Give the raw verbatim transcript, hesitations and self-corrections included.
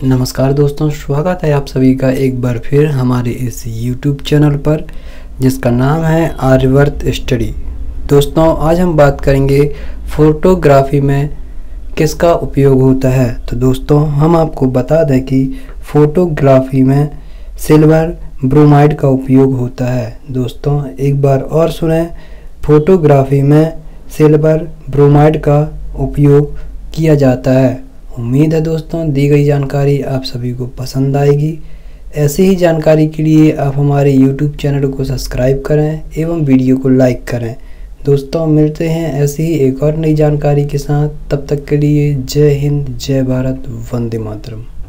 नमस्कार दोस्तों, स्वागत है आप सभी का एक बार फिर हमारे इस यूट्यूब चैनल पर जिसका नाम है आर्यवर्त स्टडी। दोस्तों आज हम बात करेंगे फ़ोटोग्राफी में किसका उपयोग होता है। तो दोस्तों हम आपको बता दें कि फ़ोटोग्राफी में सिल्वर ब्रोमाइड का उपयोग होता है। दोस्तों एक बार और सुने, फ़ोटोग्राफी में सिल्वर ब्रोमाइड का उपयोग किया जाता है। उम्मीद है दोस्तों दी गई जानकारी आप सभी को पसंद आएगी। ऐसी ही जानकारी के लिए आप हमारे यूट्यूब चैनल को सब्सक्राइब करें एवं वीडियो को लाइक करें। दोस्तों मिलते हैं ऐसी ही एक और नई जानकारी के साथ। तब तक के लिए जय हिंद, जय भारत, वंदे मातरम।